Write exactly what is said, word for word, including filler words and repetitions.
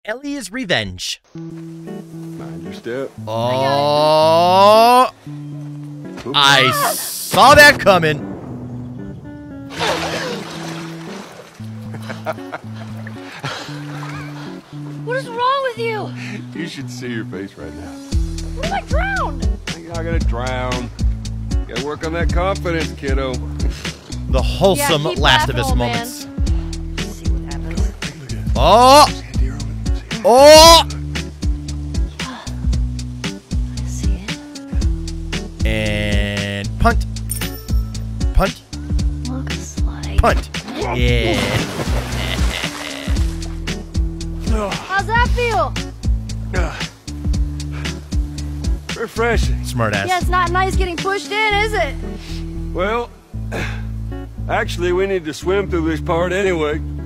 Ellies Revenge. Mind your step. Oh, I saw that coming. What is wrong with you? You should see your face right now. What if I drown? You're not gonna drown. You gotta work on that confidence, kiddo. The wholesome yeah, keep last of laughing, his old moments. Man. See what happens. Take a look at it. Oh! Oh! I see it. And punt. Punt. Looks like. Punt. Yeah. How's that feel? Refreshing. Smart ass. Yeah, it's not nice getting pushed in, is it? Well, actually, we need to swim through this part anyway.